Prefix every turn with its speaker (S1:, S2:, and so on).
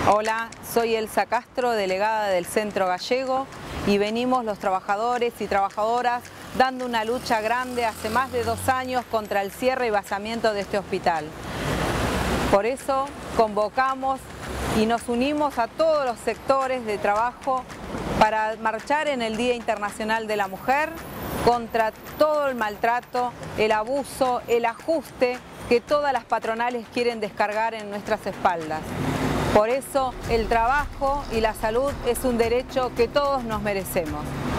S1: Hola, soy Elsa Castro, delegada del Centro Gallego, y venimos los trabajadores y trabajadoras dando una lucha grande hace más de 2 años contra el cierre y vaciamiento de este hospital. Por eso convocamos y nos unimos a todos los sectores de trabajo para marchar en el Día Internacional de la Mujer contra todo el maltrato, el abuso, el ajuste que todas las patronales quieren descargar en nuestras espaldas. Por eso el trabajo y la salud es un derecho que todos nos merecemos.